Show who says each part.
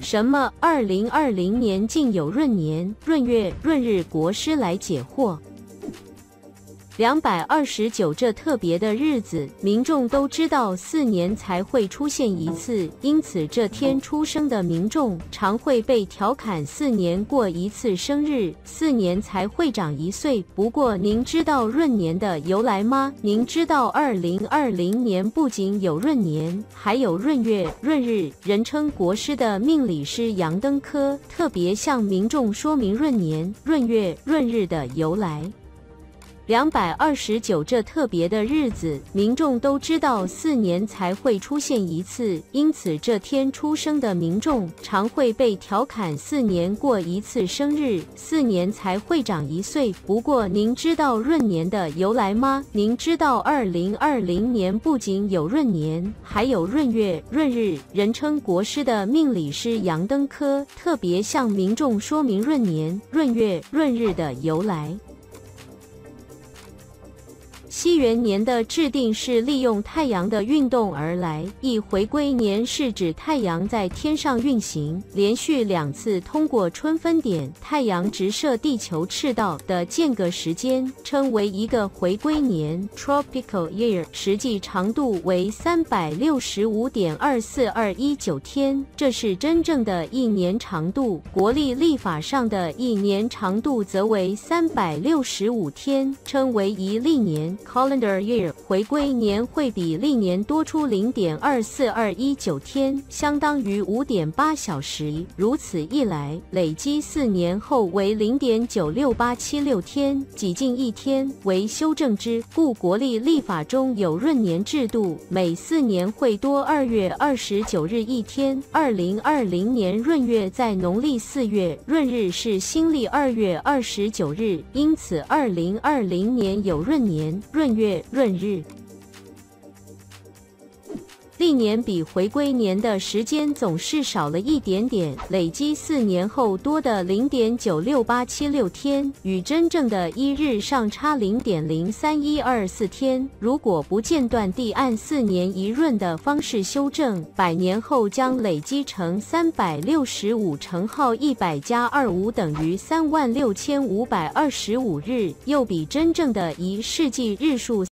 Speaker 1: 什么2020年竟有闰年、闰月、闰日？国师来解惑。229这特别的日子，民众都知道4年才会出现一次，因此这天出生的民众常会被调侃4年过一次生日，4年才会长1岁。不过您知道闰年的由来吗？您知道2020年不仅有闰年，还有闰月、闰日。人称国师的命理师杨登科特别向民众说明闰年、闰月、闰日的由来。229这特别的日子，民众都知道4年才会出现一次，因此这天出生的民众常会被调侃4年过一次生日，4年才会长1岁。不过您知道闰年的由来吗？您知道2020年不仅有闰年，还有闰月、闰日。人称国师的命理师杨登科特别向民众说明闰年、闰月、闰日的由来。西元年的制定是利用太阳的运动而来，一回归年是指太阳在天上运行，连续2次通过春分点太阳直射地球赤道的间隔时间，称为一个回归年 （tropical year）， 实际长度为365.24219天，这是真正的一年长度。国历历法上的一年长度则为365天，称为一历年。Calendar year 回归年会比历年多出0.24219天，相当于5.8小时。如此一来，累积4年后为0.96876天，几近1天，为修正之。故国历历法中有闰年制度，每4年会多2月29日1天。2020年闰月在农历4月，闰日是新历2月29日，因此2020年有闰年、闰月、闰日。历年比回归年的时间总是少了一点点，累积4年后多的0.96876天，与真正的一日上差0.03124天。如果不间断地按4年一闰的方式修正，100年后将累积成365乘号100加25等于36525日，又比真正的1世纪日数